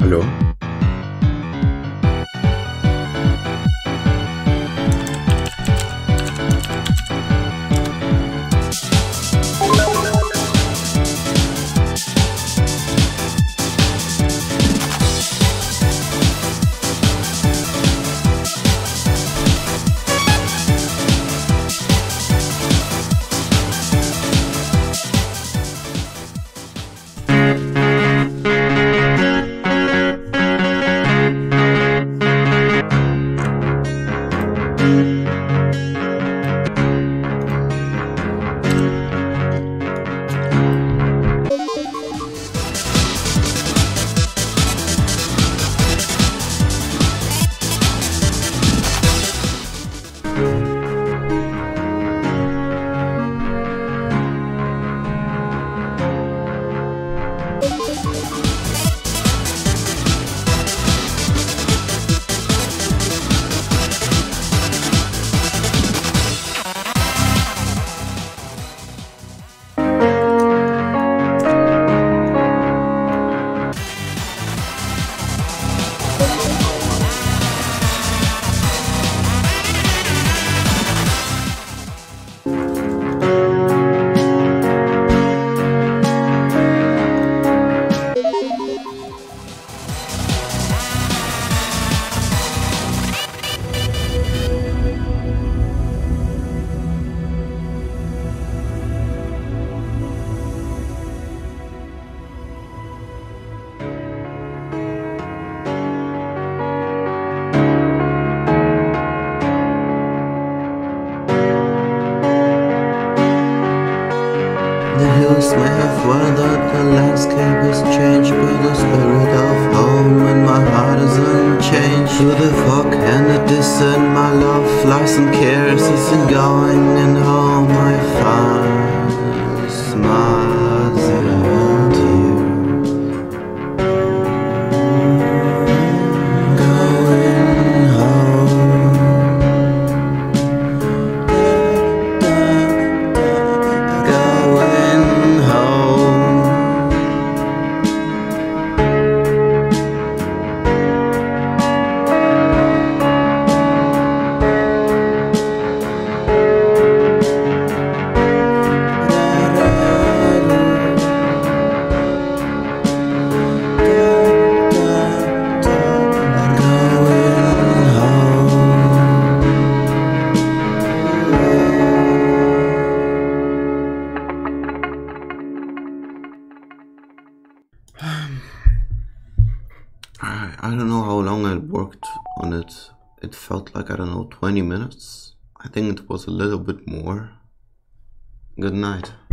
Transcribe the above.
Hallo? The hills may have weathered, the landscape has changed, but the spirit of home in my heart is unchanged. Through the fog and the distance, my love flies and cares isn't going, and home I find smiles and tears. Going home. I don't know how long I worked on it. It felt like, I don't know, 20 minutes. I think it was a little bit more. Good night.